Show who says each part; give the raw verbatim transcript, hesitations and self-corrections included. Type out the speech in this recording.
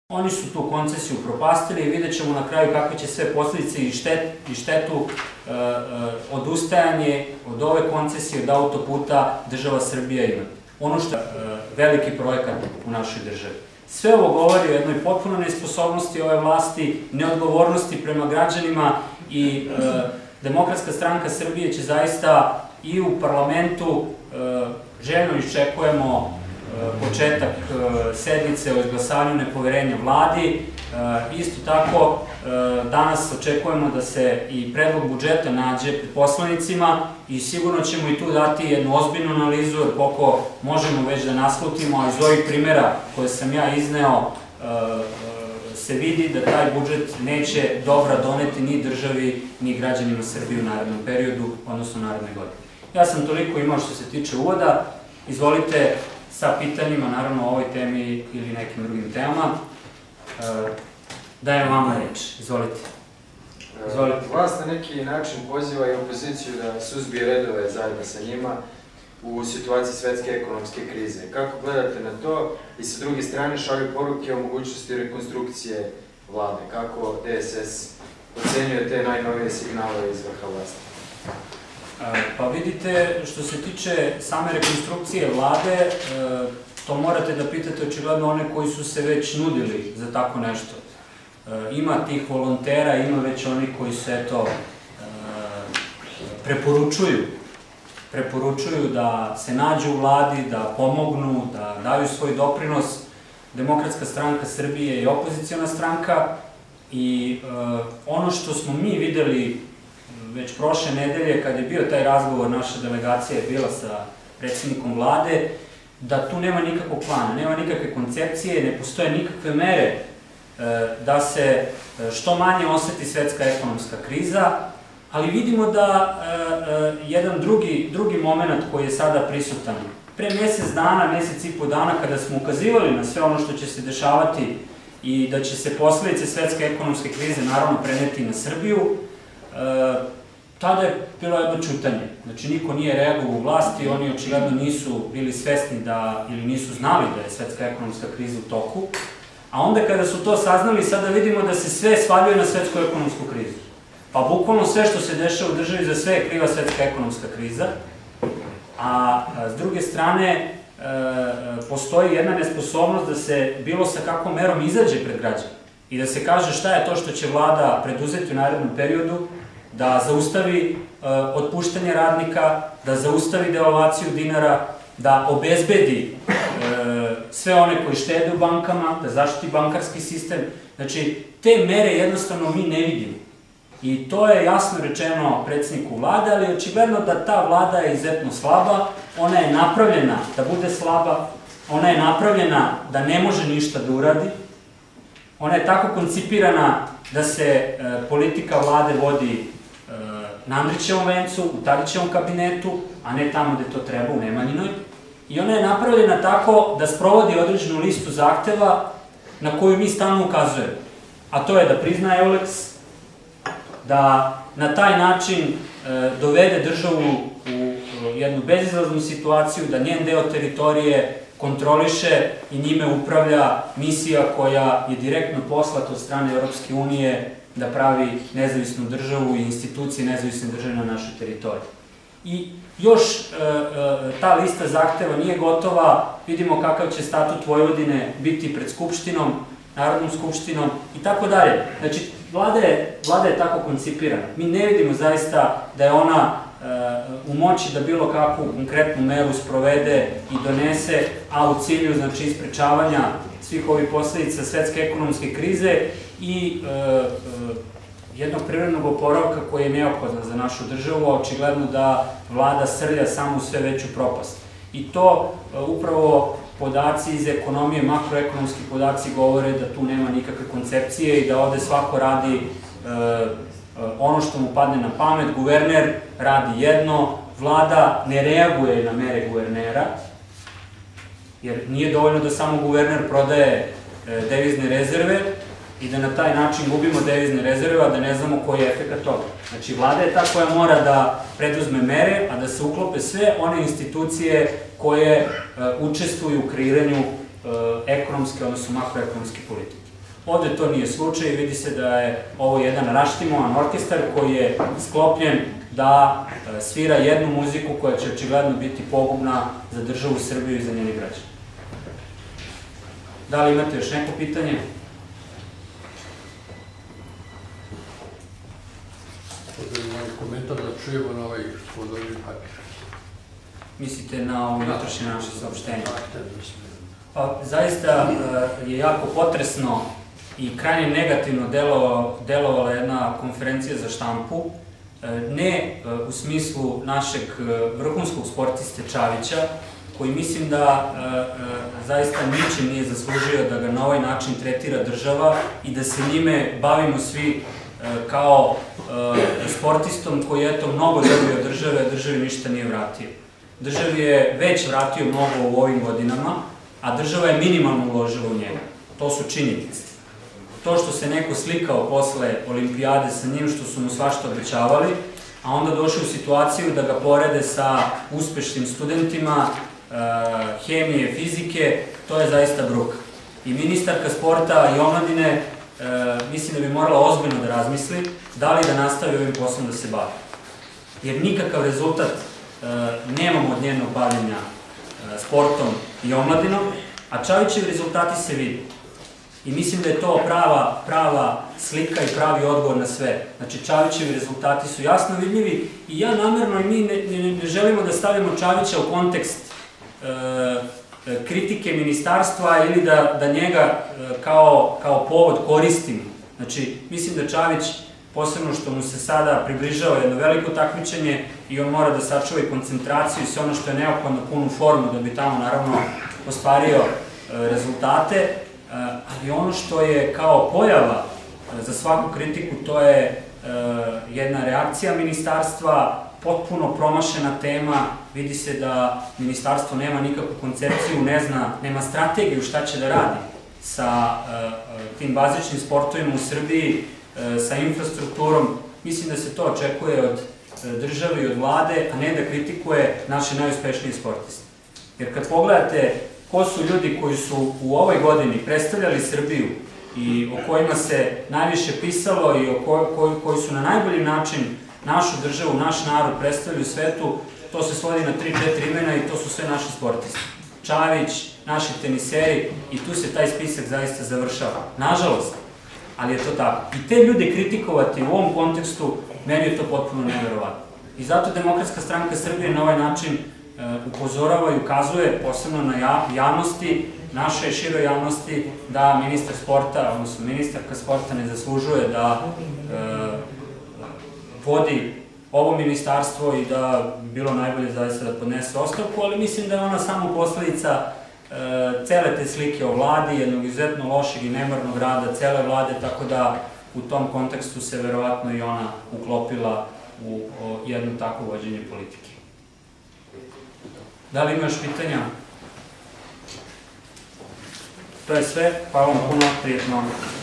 Speaker 1: Oni su tu koncesiju propastili i vidjet ćemo na kraju kakve će sve posljedice i štetu odustajanje od ove koncesije, od autoputa država Srbija ima. Ono što je veliki projekat u našoj državi. Sve ovo govori o jednoj potpuno nesposobnosti ove vlasti, neodgovornosti prema građanima i Demokratska stranka Srbije će zaista i u parlamentu, željno iščekujemo početak sednice o izglasavanju nepoverenja vladi. Isto tako, danas očekujemo da se i predlog budžeta nađe pred poslanicima i sigurno ćemo i tu dati jednu ozbiljnu analizu, jer koliko možemo već da naslutimo, a iz ovih primjera koje sam ja izneo se vidi da taj budžet neće dobra doneti ni državi, ni građanima Srbije u narednom periodu, odnosno naredne godine. Ja sam toliko imao što se tiče uvoda. Izvolite sa pitanjima, naravno o ovoj temi ili nekim drugim temama. Dajem vama reč. Izvolite.
Speaker 2: Vlast na neki način poziva i opoziciju da suzbije redove zajedno sa njima u situaciji svetske ekonomske krize. Kako gledate na to i sa druge strane šalju poruke o mogućnosti rekonstrukcije vlade? Kako D S S ocenjuje te najnovije signale iz vrha vlasti?
Speaker 1: Pa vidite, što se tiče same rekonstrukcije vlade, to morate da pitate očigledno one koji su se već nudili za tako nešto. Ima tih volontera, ima već oni koji se, eto, preporučuju, preporučuju da se nađu u vladi, da pomognu, da daju svoj doprinos. Demokratska stranka Srbije je opoziciona stranka i ono što smo mi videli već prošle nedelje, kad je bio taj razgovor, naša delegacija je bila sa predsjednikom vlade, da tu nema nikakvog plana, nema nikakve koncepcije, ne postoje nikakve mere da se što manje oseti svetska ekonomska kriza, ali vidimo da jedan drugi moment koji je sada prisutan. Pre mesec dana, mesec i po dana, kada smo ukazivali na sve ono što će se dešavati i da će se posledice svetske ekonomske krize naravno preneti na Srbiju, tada je bilo jedno ćutanje. Znači, niko nije reagovao u vlasti, oni očigledno nisu bili svesni da, ili nisu znali da je svetska ekonomska kriza u toku, a onda kada su to saznali, sada vidimo da se sve svaljuje na svetsku ekonomsku krizu. Pa bukvalno sve što se dešava u državi, za sve je kriva svetska ekonomska kriza, a s druge strane postoji jedna nesposobnost da se bilo sa kakvom merom izađe pred građane i da se kaže šta je to što će vlada preduzeti u narednom periodu, da zaustavi otpuštanje radnika, da zaustavi devalvaciju dinara, da obezbedi sve one koji štede u bankama, da zaštiti bankarski sistem. Znači, te mere jednostavno mi ne vidimo. I to je jasno rečeno predsjedniku vlade, ali očigledno da ta vlada je izuzetno slaba, ona je napravljena da bude slaba, ona je napravljena da ne može ništa da uradi, ona je tako koncipirana da se politika vlade vodi na Andrićevom vencu, u Tadićevom kabinetu, a ne tamo gde to treba, u Nemanjinoj. I ona je napravljena tako da sprovodi određenu listu zahteva na koju mi stalno ukazujemo. A to je da prizna Euleks, da na taj način dovede državu u jednu bezizlaznu situaciju, da njen deo teritorije kontroliše i njime upravlja misija koja je direktno poslata od strane Evropske unije da pravi nezavisnu državu i institucije nezavisne države na našoj teritoriji. I još ta lista zahteva nije gotova, vidimo kakav će statut Vojvodine biti pred Skupštinom, Narodnom skupštinom i tako dalje. Znači, vlada je tako koncipirana. Mi ne vidimo zaista da je ona u moći da bilo kakvu konkretnu meru sprovede i donese, a u cilju, znači, isprečavanja svih ovih posledica svetske ekonomske krize i jednog privrednog oporavka koji je neophodan za našu državu, a očigledno da vlada srlja samo u sve veću propast. I to upravo podaci iz ekonomije, makroekonomski podaci govore da tu nema nikakve koncepcije i da ovde svako radi ono što mu padne na pamet, guverner radi jedno, vlada ne reaguje na mere guvernera, jer nije dovoljno da samo guverner prodaje devizne rezerve i da na taj način gubimo devizne rezerve, a da ne znamo koji je efekt toga. Znači, vlada je ta koja mora da preduzme mere, a da se uklope sve one institucije koje učestvuju u kreiranju ekonomske, odnosno makroekonomske politike. Ovde to nije slučaj i vidi se da je ovo jedan raštimovan orkestar koji je sklopljen da svira jednu muziku koja će očigledno biti pogubna za državu Srbiju i za njeni građane. Da li imate još neko pitanje?
Speaker 3: Imali komentar da čujemo na ovaj spodobni papir.
Speaker 1: Mislite na ovo jutrošnje naše saopštenje? Pa, zaista je jako potresno i krajnje negativno delovala jedna konferencija za štampu, ne u smislu našeg vrhunskog sportiste Čavića, koji mislim da zaista ničim nije zaslužio da ga na ovaj način tretira država i da se njime bavimo svi kao sportistom koji je to mnogo dobio od države, a državi ništa nije vratio. Državi je već vratio mnogo u ovim godinama, a država je minimalno uložila u njega. To su činjenice. To što se neko slikao posle olimpijade sa njim, što su mu svašta obećavali, a onda došli u situaciju da ga porede sa uspešnim studentima hemije, fizike, to je zaista bruka. I ministarka sporta i omladine mislim da bi morala ozbiljno da razmisli da li da nastavi ovim poslom da se bavi. Jer nikakav rezultat nemamo od njenog bavljenja sportom i omladinom, a Čavićevi rezultati se vidi. I mislim da je to prava slika i pravi odgovor na sve. Znači, Čavićevi rezultati su jasno vidljivi i ja namerno i mi ne želimo da stavimo Čavića u kontekst kritike ministarstva ili da njega kao povod koristimo. Znači, mislim da Čavić, posebno što mu se sada približava jedno veliko takmičenje i on mora da sačuva i koncentraciju i sve ono što je neophodno, punu formu da bi tamo naravno ostvario rezultate, ali ono što je kao pojava za svaku kritiku, to je jedna reakcija ministarstva, potpuno promašena tema, vidi se da ministarstvo nema nikakvu koncepciju, ne zna, nema strategiju šta će da radi sa tim bazičnim sportovima u Srbiji, sa infrastrukturom. Mislim da se to očekuje od države i od vlade, a ne da kritikuje naše najuspešnije sportiste. Jer kad pogledate ko su ljudi koji su u ovoj godini predstavljali Srbiju i o kojima se najviše pisalo i koji su na najbolji način našu državu, naš narod predstavljali u svetu, to se svodi na tri četiri imena i to su sve naši sportisti. Čavić, naši teniseri i tu se taj spisak zaista završava. Nažalost, ali je to tako. I te ljude kritikovati u ovom kontekstu, meni je to potpuno neverovatno. I zato Demokratska stranka Srbije na ovaj način upozorava i ukazuje, posebno na javnosti, našoj široj javnosti, da ministar sporta, odnosno ministarka sporta ne zaslužuje da vodi ovo ministarstvo i da bi bilo najbolje zaista da podnese ostavku, ali mislim da je ona samo posledica cele te slike o vladi, jednog izuzetno lošeg i nemarnog rada cele vlade, tako da u tom kontekstu se verovatno i ona uklopila u jedno takvo vođenje politike. Da li ima još pitanja? To je sve, hvala vam puno, prijetno.